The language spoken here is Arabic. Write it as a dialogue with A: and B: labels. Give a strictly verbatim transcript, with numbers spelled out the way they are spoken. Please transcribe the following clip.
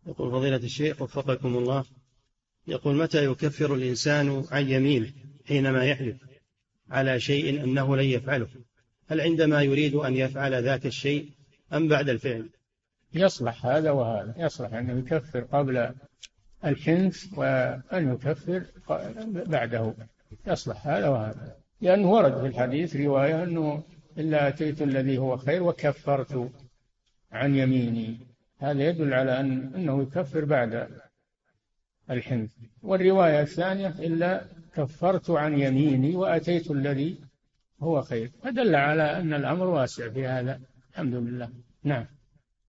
A: يقول فضيلة الشيخ وفقكم الله، يقول متى يكفر الإنسان عن يمينه حينما يحلف على شيء أنه لن يفعله؟ هل عندما يريد أن يفعل ذاك الشيء أم بعد الفعل؟
B: يصلح هذا وهذا، يصلح أن يكفر قبل الحنث وأن يكفر بعده، يصلح هذا وهذا، لأنه ورد في الحديث رواية أنه إلا أتيت الذي هو خير وكفرت عن يميني، هذا يدل على أن أنه يكفر بعد الحنث. والرواية الثانية إلا كفرت عن يميني وأتيت الذي هو خير، فدل على أن الأمر واسع في هذا. الحمد لله. نعم.